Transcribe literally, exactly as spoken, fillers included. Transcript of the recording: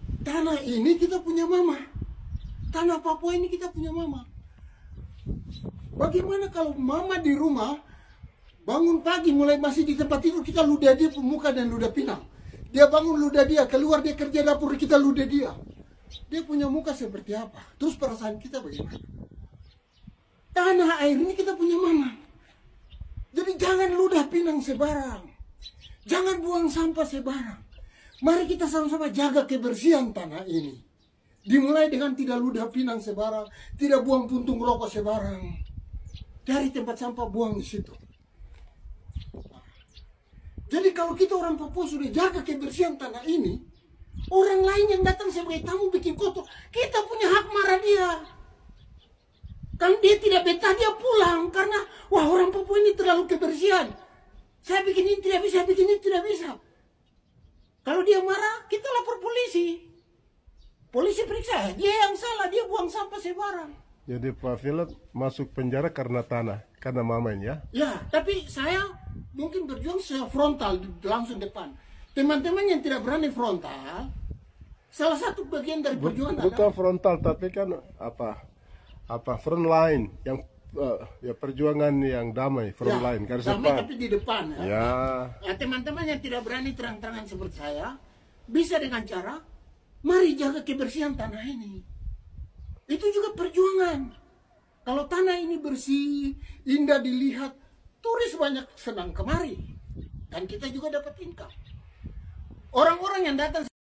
tanah ini kita punya mama. Tanah Papua ini kita punya mama. Bagaimana kalau mama di rumah bangun pagi mulai masih di tempat tidur, kita ludah dia muka dan ludah pinang. Dia bangun ludah dia, keluar dia kerja dapur, kita ludah dia. Dia punya muka seperti apa? Terus perasaan kita bagaimana? Tanah air ini kita punya mama. Jadi jangan ludah pinang sebarang. Jangan buang sampah sebarang. Mari kita sama-sama jaga kebersihan tanah ini. Dimulai dengan tidak ludah pinang sebarang, tidak buang puntung rokok sebarang. Dari tempat sampah buang di situ. Jadi kalau kita orang Papua sudah jaga kebersihan tanah ini, orang lain yang datang sebagai tamu bikin kotor, kita punya hak marah dia. Kan dia tidak betah, dia pulang karena wah orang Papua ini terlalu kebersihan. Saya bikin ini tidak bisa, bikin ini tidak bisa. Kalau dia marah, kita lapor polisi. Polisi periksa, dia yang salah, dia buang sampah sebarang. Jadi Pak Philip masuk penjara karena tanah, karena mamanya. Ya, tapi saya mungkin berjuang frontal langsung depan. Teman-teman yang tidak berani frontal, salah satu bagian dari perjuangan Bukan adalah frontal, tapi kan apa? Apa front line yang uh, ya perjuangan yang damai, front ya, line garis damai depan. tapi di depan. Ya. Ya. Nah, teman-teman yang tidak berani terang-terangan seperti saya, bisa dengan cara mari jaga kebersihan tanah ini. Itu juga perjuangan. Kalau tanah ini bersih, indah dilihat, turis banyak senang kemari. Dan kita juga dapat income. Orang-orang yang datang